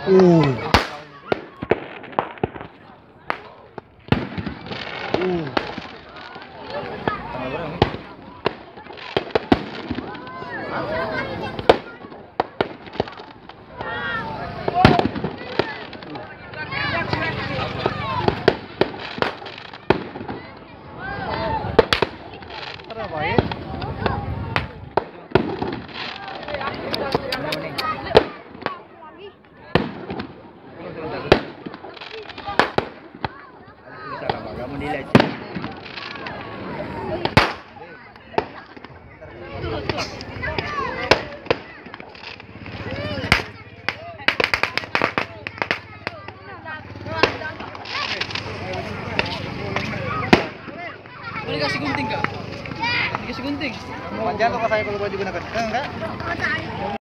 Uh. Boleh kasih gunting kak? Kasih gunting. Panjang tuh saya kalau baju gunakan. Enggak.